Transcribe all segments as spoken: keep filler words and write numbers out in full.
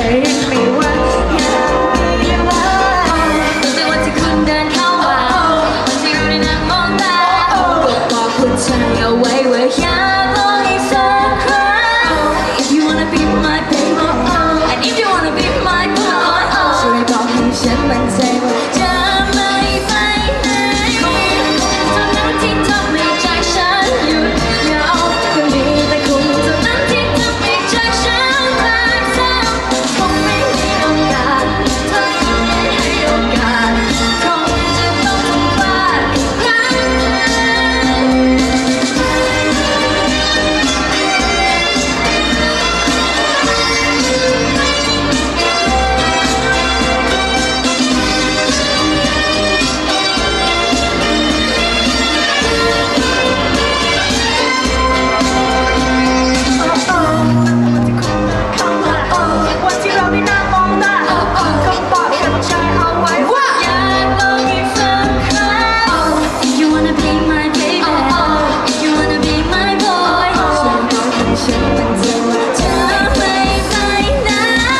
ไม่ว่าอย่างนี้ว่าในวันที่คุณเดินเข้ามาวันที่เราได้นั่งมองตาบอกบอกคุณใจเอาไว้ว่าอยากลองอีกสักครั้ง If you wanna be my baby and if you wanna be my boy ช่วยบอกให้ฉันมั่นใจว่าจะไม่ไปไหนเท่านั้นที่ทำให้ใจฉันหยุดเหงาคนดีแต่คุณเท่านั้นที่ทำให้ใจฉันแตกเศร้าคงไม่มีโอกาสถ้าคุณไม่ให้โอกาสคงจะต้องทำพลาดอีกครั้ง วันที่เราได้นั่งมองตาเขาบอกแค่ว่าใจเอาไว้ว่าอยากลองอีกสักครั้ง If you wanna be my baby If you wanna be my boy ฉันบอกให้ฉันมั่นใจว่าจะไม่ไปไหน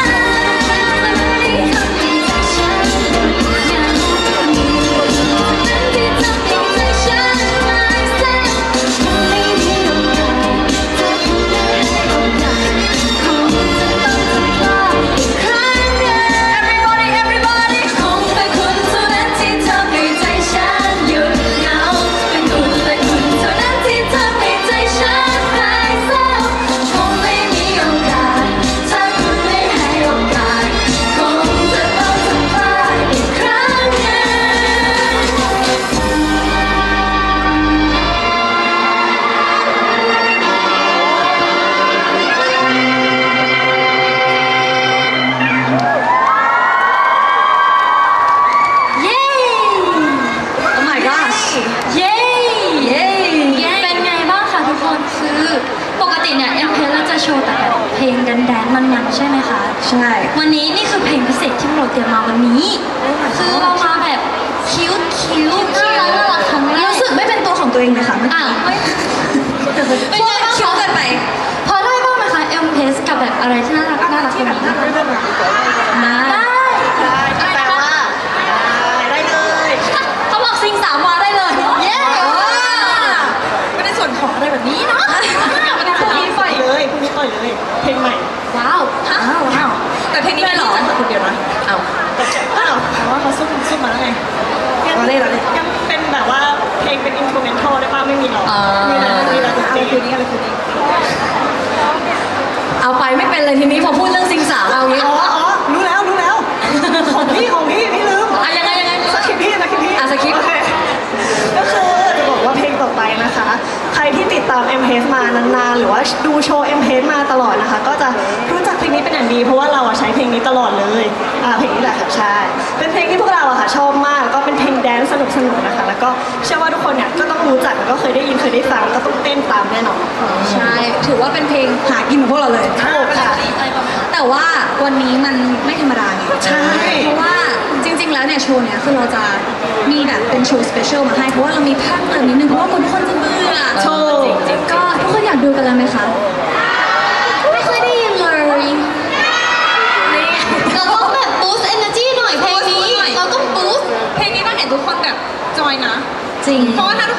ทำให้ใจฉันหยุดเหงามีคนนั้นที่ทำให้ใจฉันหายเศร้าคงไม่มีโอกาสถ้าคุณไม่ให้โอกาสคงจะต้องทำพลาดอีกครั้งหนึ่ง Everybody everybody คงเป็นคุณเท่านั้นที่ทำให้ใจฉันหยุดเหงาเป็นคุณเป็นคุณเท่านั้นที่ทำให้ใจฉันหายเศร้าคงไม่มีโอกาสถ้าคุณไม่ให้โอกาสคงจะต้องทำพลาดอีกครั้งหนึ่ง เย้ Oh my gosh เย้ เย้ เป็นไงบ้างคะทุกคน คือปกติเนี่ย เอ็ม เพชร เราจะโชว์แต่แบบเพลงแดนๆมันๆใช่ไหมคะ ใช่ วันนี้นี่คือเพลงพิเศษที่เราเตรียมมาวันนี้ คือเรามาแบบคิ้วคิ้วน่ารักน่ารักครั้งแรกรู้สึกไม่เป็นตัวของตัวเองเลยค่ะอ้าวไม่เป็นไงบ้างคิ้วเกินไป พอได้บ้างไหมคะ เอ็ม เพชร กับแบบอะไรที่น่ารักน่ารักแบบนี้ได้ได้แปลว่าได้เลยเขาบอกซิงสามวาได้เลยเย้ไม่ได้ส่วนของอะไรแบบนี้เนาะพรุ่งนี้ปล่อยเลยพรุ่งนี้ปล่อยเลยเพลงใหม่ว้าวฮะว้าวแต่เพลงนี้ไม่หรอคนเดียวนะอ้าวอ้าวแต่ว่าเขาซุ่มซุ่มมาแล้วไงยังเล่นแล้วยังเป็นแบบว่าเพลงเป็นอินสตรูเมนทัลได้ป่ะไม่มีหรอมีแต่มีแต่ดนตรีคืนนี้อะไรคืนนี้เอาไปไม่เป็นเลยทีนี้พอพูดเรื่องซิงสามเอางี้อ๋ออ๋อรู้แล้วรู้แล้วของพี่ของพี่พี่ลืมอ่ะยังไงยังไงสคริปต์พี่สคริปต์พี่อ่ะสคริปต์ก็คือจะบอกว่าเพลงต่อไปนะคะ ใครที่ติดตาม เอ็ม เพชร มานานๆหรือว่าดูโชว์ เอ็ม เพชร มาตลอดนะคะก็จะรู้จักเพลงนี้เป็นอย่างดีเพราะว่าเราอะใช้เพลงนี้ตลอดเลยอ่าเพลงนี้แหละค่ะใช่เป็นเพลงที่พวกเราอะค่ะชอบมากก็เป็นเพลงแดนซ์สนุกๆนะคะแล้วก็เชื่อว่าทุกคนเนี่ยก็ต้องรู้จักแล้วก็เคยได้ยินเคยได้ฟังก็ต้องเต้นตามแน่นอนใช่ถือว่าเป็นเพลงหากินของพวกเราเลยถูกค่ะแต่ว่าวันนี้มันไม่ธรรมดาไงใช่เพราะว่าจริงๆแล้วเนี่ยโชว์เนี่ยคือเราจะมีแบบเป็นโชว์สเปเชียลมาให้เพราะว่าเรามีภาคเติมนิดนึงเพราะว่าคนทุกคนจะเบื่อโชว์ก็ทุกคนอยากดูกันแล้วไหมคะไม่เคยได้ยินเลยเราต้องแบบ boost energy หน่อยเพลงนี้เราต้อง boost เพลงนี้ต้องเห็นทุกคนแบบจอยนะจริงเพราะว่าถ้าทุก